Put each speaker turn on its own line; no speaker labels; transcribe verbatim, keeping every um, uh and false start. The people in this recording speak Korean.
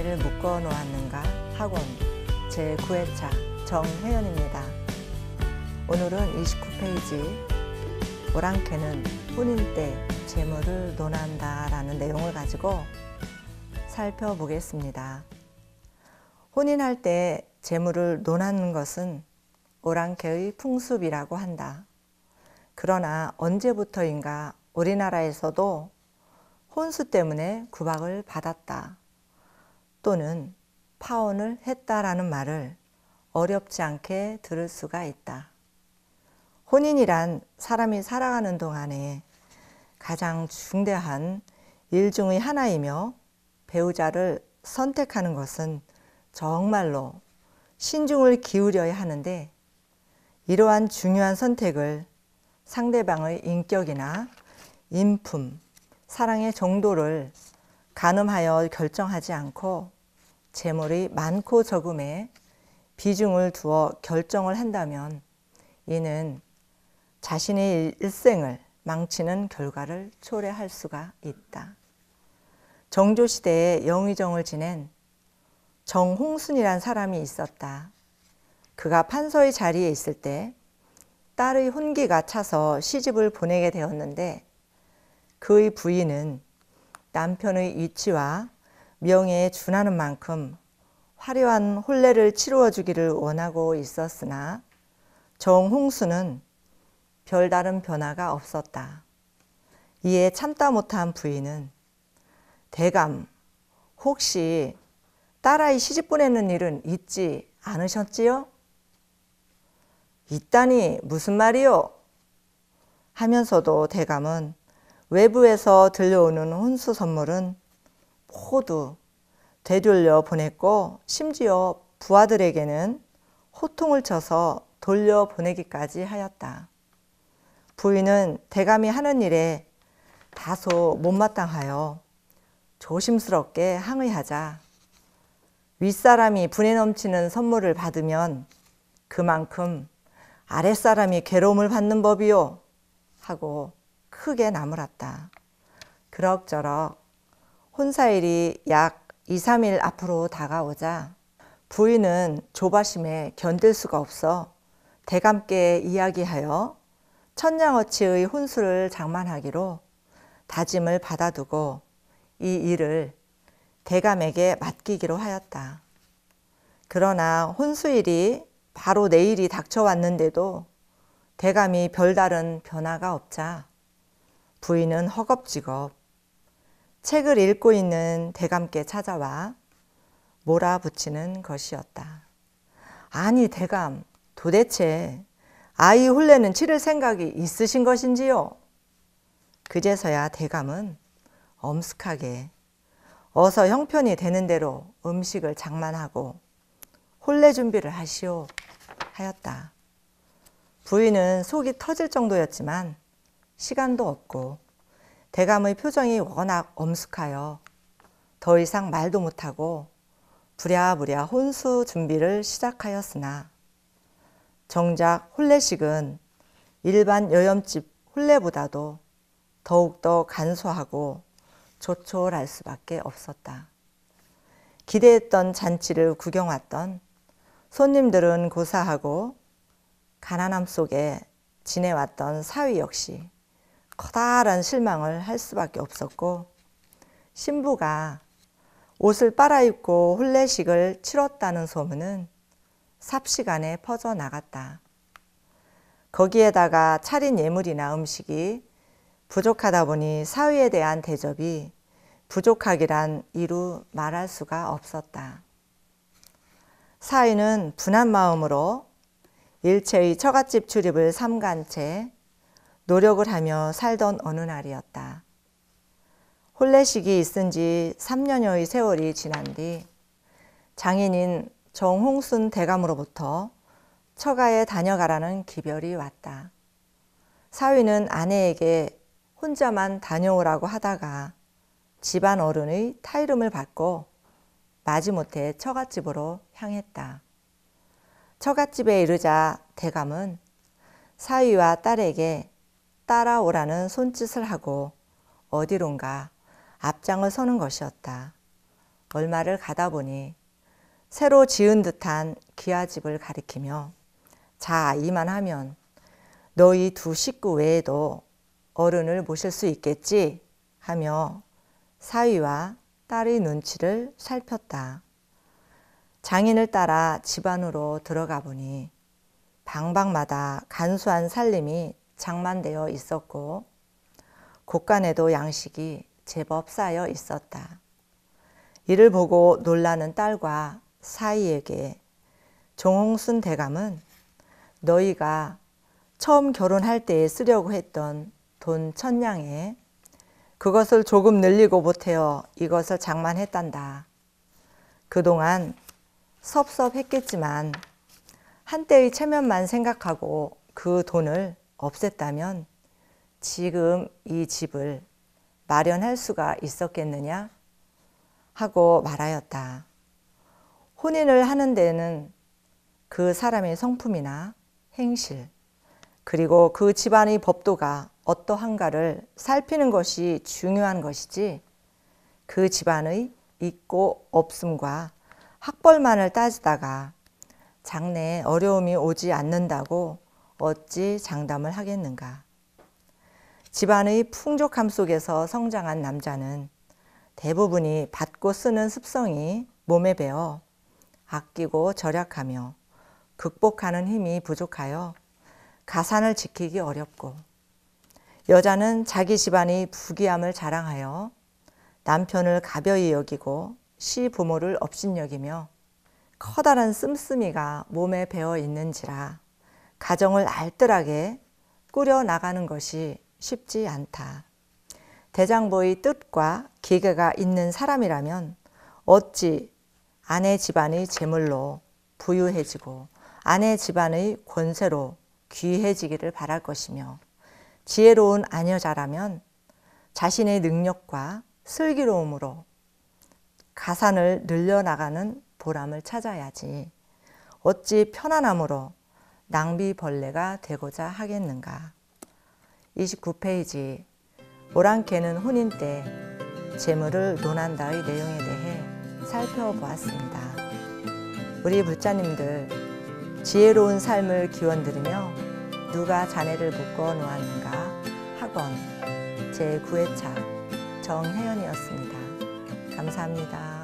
오랑캐를 묶어 놓았는가 학원 제구 회차 정혜연입니다. 오늘은 이십구 페이지 오랑캐는 혼인 때 재물을 논한다 라는 내용을 가지고 살펴보겠습니다. 혼인할 때 재물을 논하는 것은 오랑캐의 풍습이라고 한다. 그러나 언제부터인가 우리나라에서도 혼수 때문에 구박을 받았다 또는 파혼을 했다라는 말을 어렵지 않게 들을 수가 있다. 혼인이란 사람이 살아가는 동안에 가장 중대한 일 중의 하나이며 배우자를 선택하는 것은 정말로 신중을 기울여야 하는데 이러한 중요한 선택을 상대방의 인격이나 인품, 사랑의 정도를 가늠하여 결정하지 않고 재물의 많고 적음에 비중을 두어 결정을 한다면 이는 자신의 일생을 망치는 결과를 초래할 수가 있다. 정조시대에 영의정을 지낸 정홍순이란 사람이 있었다. 그가 판서의 자리에 있을 때 딸의 혼기가 차서 시집을 보내게 되었는데 그의 부인은 남편의 위치와 명예에 준하는 만큼 화려한 혼례를 치루어 주기를 원하고 있었으나 정홍순은 별다른 변화가 없었다. 이에 참다 못한 부인은 대감 혹시 딸아이 시집 보내는 일은 있지 않으셨지요? 있다니 무슨 말이요? 하면서도 대감은 외부에서 들려오는 혼수 선물은 모두 되돌려 보냈고 심지어 부하들에게는 호통을 쳐서 돌려보내기까지 하였다. 부인은 대감이 하는 일에 다소 못마땅하여 조심스럽게 항의하자 윗사람이 분에 넘치는 선물을 받으면 그만큼 아랫사람이 괴로움을 받는 법이요 하고 크게 나무랐다. 그럭저럭 혼사일이 약 이, 삼 일 앞으로 다가오자 부인은 조바심에 견딜 수가 없어 대감께 이야기하여 천냥어치의 혼수를 장만하기로 다짐을 받아두고 이 일을 대감에게 맡기기로 하였다. 그러나 혼수일이 바로 내일이 닥쳐왔는데도 대감이 별다른 변화가 없자 부인은 허겁지겁 책을 읽고 있는 대감께 찾아와 몰아붙이는 것이었다. 아니 대감, 도대체 아이 혼례는 치를 생각이 있으신 것인지요? 그제서야 대감은 엄숙하게 어서 형편이 되는 대로 음식을 장만하고 혼례 준비를 하시오 하였다. 부인은 속이 터질 정도였지만 시간도 없고 대감의 표정이 워낙 엄숙하여 더 이상 말도 못하고 부랴부랴 혼수 준비를 시작하였으나 정작 혼례식은 일반 여염집 혼례보다도 더욱더 간소하고 조촐할 수밖에 없었다. 기대했던 잔치를 구경 왔던 손님들은 고사하고 가난함 속에 지내왔던 사위 역시 커다란 실망을 할 수밖에 없었고 신부가 옷을 빨아입고 혼례식을 치렀다는 소문은 삽시간에 퍼져나갔다. 거기에다가 차린 예물이나 음식이 부족하다 보니 사위에 대한 대접이 부족하기란 이루 말할 수가 없었다. 사위는 분한 마음으로 일체의 처갓집 출입을 삼간 채 노력을 하며 살던 어느 날이었다. 혼례식이 있은 지 삼 년여의 세월이 지난 뒤 장인인 정홍순 대감으로부터 처가에 다녀가라는 기별이 왔다. 사위는 아내에게 혼자만 다녀오라고 하다가 집안 어른의 타이름을 받고 마지못해 처갓집으로 향했다. 처갓집에 이르자 대감은 사위와 딸에게 따라오라는 손짓을 하고 어디론가 앞장을 서는 것이었다. 얼마를 가다 보니 새로 지은 듯한 기와집을 가리키며 자, 이만하면 너희 두 식구 외에도 어른을 모실 수 있겠지 하며 사위와 딸의 눈치를 살폈다. 장인을 따라 집 안으로 들어가 보니 방방마다 간소한 살림이 장만되어 있었고 곳간에도 양식이 제법 쌓여 있었다. 이를 보고 놀라는 딸과 사위에게 종홍순 대감은 너희가 처음 결혼할 때에 쓰려고 했던 돈 천냥에 그것을 조금 늘리고 보태어 이것을 장만했단다. 그동안 섭섭했겠지만 한때의 체면만 생각하고 그 돈을 없앴다면 지금 이 집을 마련할 수가 있었겠느냐 하고 말하였다. 혼인을 하는 데는 그 사람의 성품이나 행실 그리고 그 집안의 법도가 어떠한가를 살피는 것이 중요한 것이지 그 집안의 있고 없음과 학벌만을 따지다가 장래에 어려움이 오지 않는다고 어찌 장담을 하겠는가. 집안의 풍족함 속에서 성장한 남자는 대부분이 받고 쓰는 습성이 몸에 배어 아끼고 절약하며 극복하는 힘이 부족하여 가산을 지키기 어렵고 여자는 자기 집안의 부귀함을 자랑하여 남편을 가벼이 여기고 시부모를 업신여기며 커다란 씀씀이가 몸에 배어 있는지라 가정을 알뜰하게 꾸려나가는 것이 쉽지 않다. 대장부의 뜻과 기계가 있는 사람이라면 어찌 아내 집안의 재물로 부유해지고 아내 집안의 권세로 귀해지기를 바랄 것이며 지혜로운 아녀자라면 자신의 능력과 슬기로움으로 가산을 늘려나가는 보람을 찾아야지 어찌 편안함으로 낭비벌레가 되고자 하겠는가. 이십구 페이지 오랑캐는 혼인 때 재물을 논한다의 내용에 대해 살펴보았습니다. 우리 불자님들 지혜로운 삶을 기원드리며 누가 자네를 묶어 놓았는가 학원 제구 회차 정혜연이었습니다. 감사합니다.